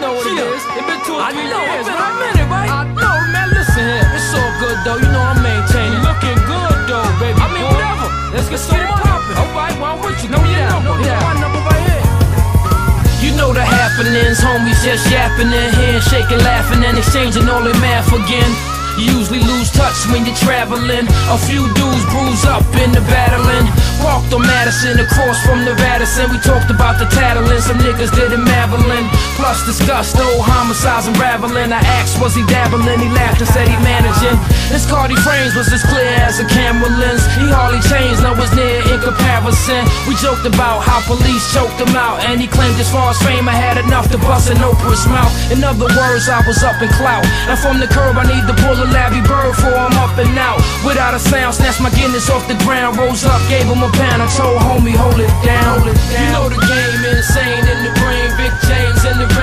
know what it is. It been 2 or 3 years, been right? a minute, right? I know, man, listen here. It's all good, though. You know I'm maintaining. Looking good though, baby. I mean, boy. whatever. Let's get Get it some money. poppin'. Alright, well, I'm with you. Know Give me your that number. number. Yeah, my number right here. You know the happenings, homies just yapping in here, shaking, laughing, and exchanging all their math again. You usually lose touch when you're traveling. A few dudes bruise up in the battling. Walked on Madison across from the Radisson. We talked about the tattling, some niggas did it Madeline. Plus discussed old homicides unraveling. I asked, was he dabbling? He laughed and said he managing. His Cardi frames was as clear as a camera lens. He hardly changed, no was near in comparison. We joked about how police choked him out, and he claimed as far as fame I had enough to bust an Oprah's mouth. In other words, I was up in clout, and from the curb I need to pull a Larry Bird for I'm up and out. Without a sound, snatched my Guinness off the ground, rose up, gave him a pound. I told homie, hold it down. You know the game, insane in the brain, Big James in the